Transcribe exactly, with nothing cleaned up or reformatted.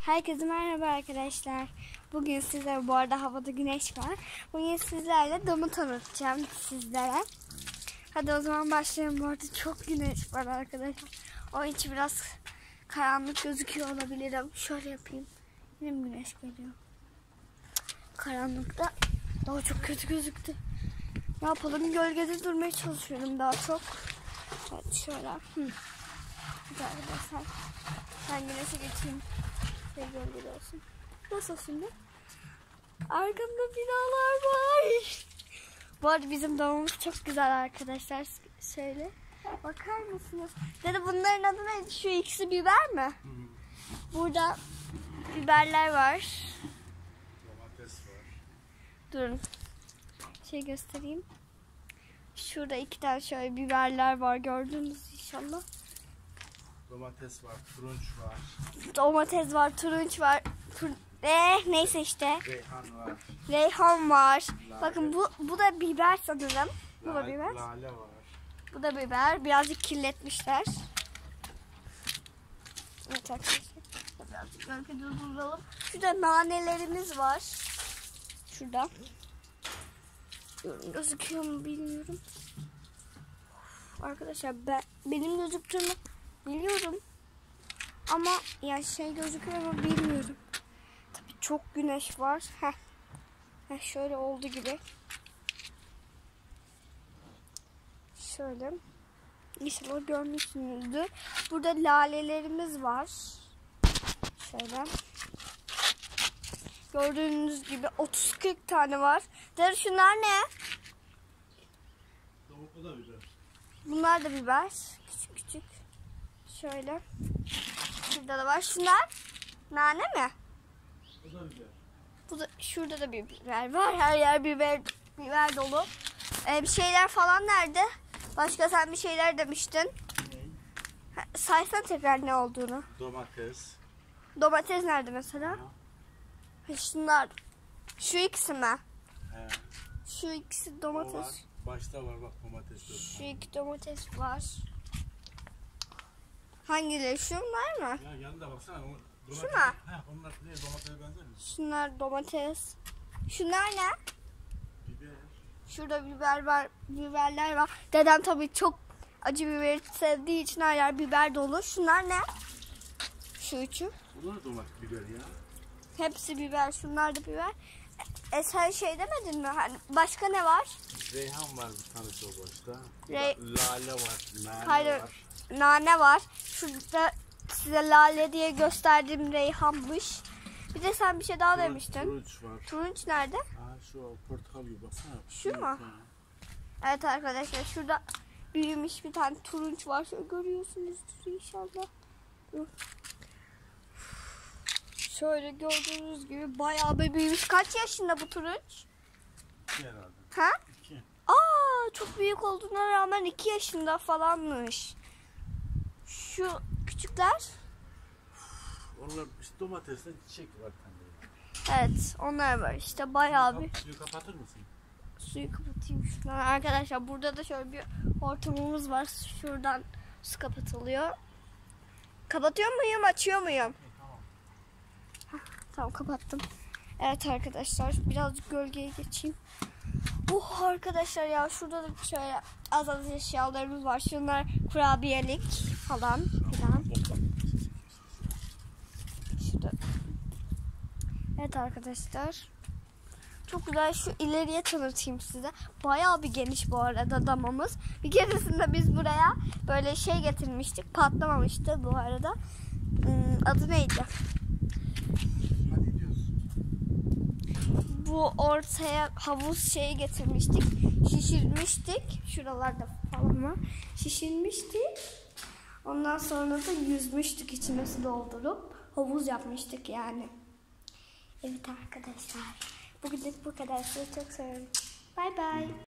Herkese merhaba arkadaşlar. Bugün sizlere, bu arada havada güneş var. Bugün sizlerle damı tanıtacağım sizlere. Hadi o zaman başlayalım. Bu arada çok güneş var arkadaşlar. O içi biraz karanlık gözüküyor olabilirim. Şöyle yapayım. Yine mi güneş geliyor? Karanlıkta daha çok kötü gözüktü. Ne yapalım? Gölgede durmaya çalışıyorum daha çok. Evet şöyle. Hı. Güzel arkadaşlar. Ben güneşe geçeyim. Gölgede olsun. Nasıl şimdi? Arkamda binalar var. Bu arada bizim damımız çok güzel arkadaşlar. Şöyle. Bakar mısınız? Dede bunların adı neydi? Şu ikisi biber mi? Hı. Burada biberler var. Domates var. Durun. Şey göstereyim. Şurada iki tane şöyle biberler var. Gördünüz inşallah. Domates var, turunç var. Domates var, turunç var. Tur eh, neyse işte. Reyhan var. Reyhan var. Lale. Bakın bu bu da biber sanırım. Bu da Lale, biber. lale var. Bu da biber. Birazcık kirletmişler. Evet arkadaşlar. Birazcık gölgede duralım. Şurada nanelerimiz var. Şurada. Gözüküyor mu bilmiyorum. Arkadaşlar ben, benim gözüktüğümü biliyorum. Ama ya şey gözüküyor mu bilmiyorum. Tabii çok güneş var. Heh. Heh, şöyle oldu gibi. Şöyle. İnşallah görmüşsünüzdür. Burada lalelerimiz var. Şöyle. Gördüğünüz gibi otuz kırk tane var. Der şunlar ne? O da biber. Bunlar da biber. Küçük küçük. Şöyle. Şurada da var. Şunlar nane mi? O da biber. Bu da, şurada da bir biber var. Her yer biber biber dolu. Ee, bir şeyler falan nerede? Başka sen bir şeyler demiştin. Ne? Ha, saysan tekrar ne olduğunu. Domates. Domates nerede mesela? Ha, şunlar. Şu ikisi mi? He. Şu ikisi O domates. var. Başta var bak domates. Şu iki domates var. Hangileri? Şunlar mı? Ya yanında baksana. O domates. Şu mu? He, onlar ne domatese benzer mi? Şunlar domates. Şunlar ne? Biber. Şurada biber var, biberler var. Dedem tabii çok acı biberi sevdiği için her yer biber dolu. Şunlar ne? Şu üçü. Bunlar da domates biber ya. Hepsi biber. Şunlar da biber. E sen şey demedin mi? Hani başka ne var? Reyhan var bir tanesi o başta. Re- Lale var. Nane Hayır. var. Nane var. Şurada size lale diye gösterdiğim reyhanmış. Bir de sen bir şey daha Turunç, demiştin. Turunç var. Turunç nerede? Ha şu portakal gibi baksana. Şu mu? Ha. Evet arkadaşlar şurada büyümüş bir tane turunç var. Şöyle görüyorsunuzdur inşallah. Dur. Şöyle gördüğünüz gibi bayağı bir büyümüş. Kaç yaşında bu turunç? İki herhalde. Ha? İki. Aa, çok büyük olduğuna rağmen iki yaşında falanmış. Şu küçükler? Onlar işte domatesle çiçek var tane. Evet, onlar var işte bayağı bir. Suyu kapatır mısın? Suyu kapatayım şuradan. Arkadaşlar burada da şöyle bir hortumumuz var. Şuradan su kapatılıyor. Kapatıyor muyum, açıyor muyum? E, tamam. Heh, tamam kapattım. Evet arkadaşlar birazcık gölgeye geçeyim. Oh arkadaşlar ya şurada da şöyle az az eşyalarımız var. Şunlar kurabiyelik falan filan. Şurada. Evet arkadaşlar. Çok güzel, şu ileriye tanıtayım size. Bayağı bir geniş bu arada damamız. Bir keresinde biz buraya böyle şey getirmiştik. Patlamamıştı bu arada. Hmm, adı neydi? Hadi gidiyoruz. Bu ortaya havuz şeyi getirmiştik. Şişirmiştik. Şuralarda falan var. Şişirmiştik. Ondan sonra da yüzmüştük, içine su doldurup havuz yapmıştık yani. Evet arkadaşlar. Bugünlük bu kadar. Sizi çok seviyorum. Bye bye.